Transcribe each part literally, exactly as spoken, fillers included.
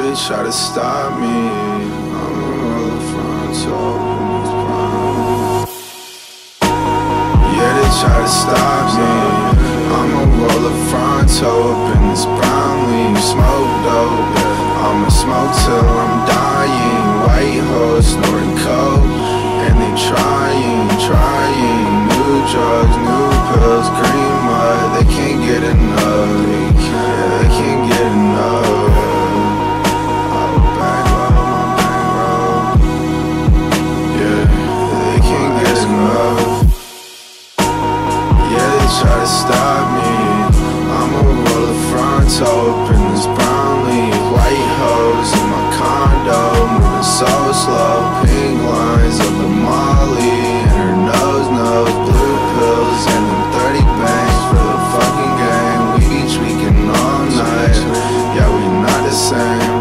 they try to stop me. I'ma roll the fronto in this brown. Yeah, they try to stop me. I'ma roll the fronto up in this brown leaf. Smoke dope, I'ma smoke till I'm dying. White hoes snorting coke, and they trying, trying. New drugs, new pills, green mud. They can't get enough. They can't, they can't get enough. I will bankroll my bankroll. Yeah, they can't get enough. Yeah, they try to stop me. I'ma roll the fronto up in this brown leaf. White hoes in my condo, moving so slow. Pink lines of the Molly, and her nose knows blue pills and them thirty bangs for the fucking gang. We be tweaking all night. Yeah, we not the same.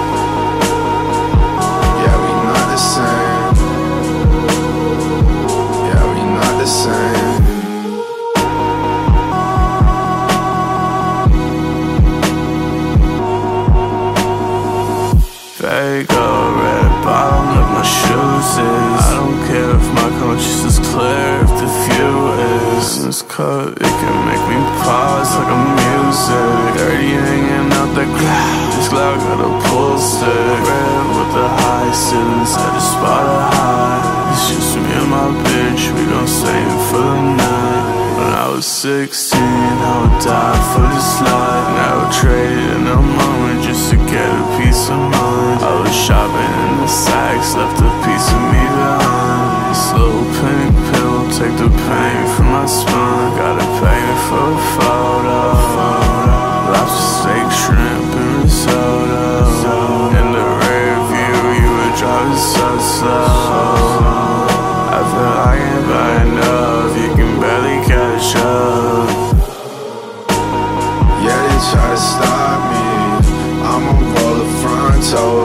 Yeah, we not the same. Yeah, we not the same. Fago, red bottom of my shoes is. I don't care if my conscience is clear, if the view is. In this cut, it can make me pause like a music. Dirty hanging out the glass. This cloud got a pull stick. Red with the high ceilings, I just spot a high. It's just me and my bitch, we gon' stay in for the night. When I was sixteen, I would die for this life. Now I traded in a moment just to get a piece of mind. I was shopping in the Saks, left a piece of me behind. This little pink pill, take the pain from my spine. Gotta pay me for a photo. Lobster steak, shrimp, and risotto. In the rear view, you were driving so slow. I feel like I ain't bad enough, you can barely catch up. Yeah, they try to stop me. I'ma roll the fronto